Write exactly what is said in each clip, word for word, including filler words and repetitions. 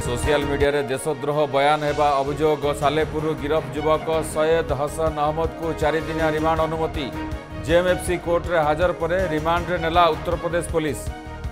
Social media रे देशद्रोह बयान हेबा अभियोग सालेपुर गिरफ युवक सैयद हसन अहमद को चार दिनिया रिमांड अनुमति जेएमएफसी कोर्ट रे हाजर पर रिमांड रे नेला उत्तर प्रदेश पुलिस।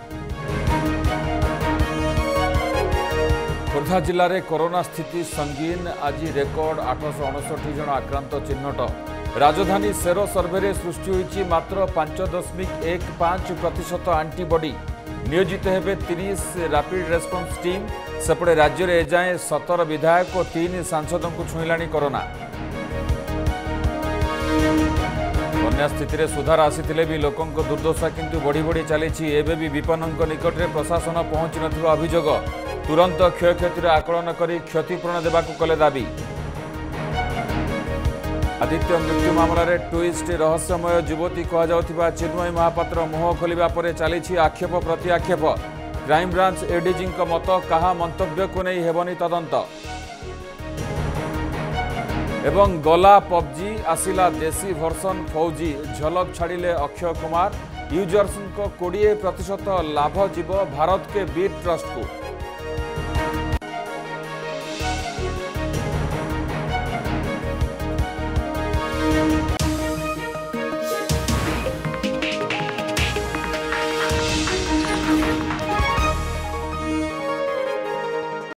खोर्धा जिले में कोरोना स्थिति संगीन आज रेकर्ड आठश अणसठ जन आक्रांत चिन्हट। राजधानी सेरो सर्वे सृष्टि होईची मात्र पांच दशमिक एक पांच प्रतिशत आंटीबॉडी। नियोजित हेबे तीस रैपिड रेस्पॉन्स टीम। सेपटे राज्य में एजाए सतर विधायक और तीन सांसदों को छुईलाणी कोरोना। बन्या स्थिति में सुधार आसीथिले भी लोकों दुर्दशा किंतु बढ़ी बढ़ी चली एबे भी विपन्नों निकट में प्रशासन पहुंची नथिबा अभियोग। तुरंत क्षयक्षतिर आकलन कर क्षतिपूरण देवाक कले दाबी। आदित्य मृत्यु मामला रे ट्विस्ट रहस्यमय युवती कहुवा चिन्मयी महापात्र मुह खोलिबा परे चली आक्षेप प्रति आक्षेप। क्राइमब्रांच एडीजी मत कहा मंतव्य को नहीं हेबनी तदंत। एवं गला पबजी आसिला देसी भर्सन फौजी झलक छाड़िले अक्षय कुमार। यूजर्स को बीस प्रतिशत लाभ जीव भारत के बीट ट्रस्ट को।